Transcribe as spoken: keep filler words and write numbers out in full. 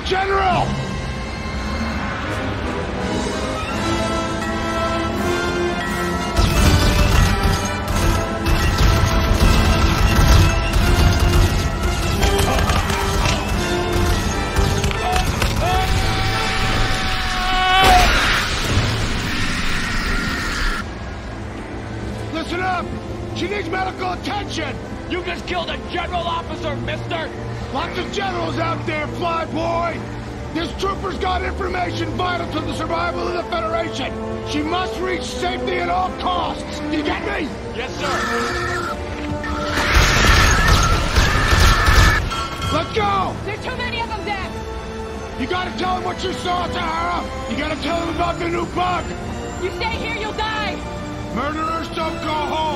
General! Listen up! She needs medical attention! You just killed a general officer, mister! Lots of generals out there, fly boy! This trooper's got information vital to the survival of the Federation! She must reach safety at all costs! You get me? Yes, sir! Let's go! There's too many of them there! You gotta tell him what you saw, Tahara! You gotta tell him about the new bug! You stay here, you'll die! Murderers don't go home!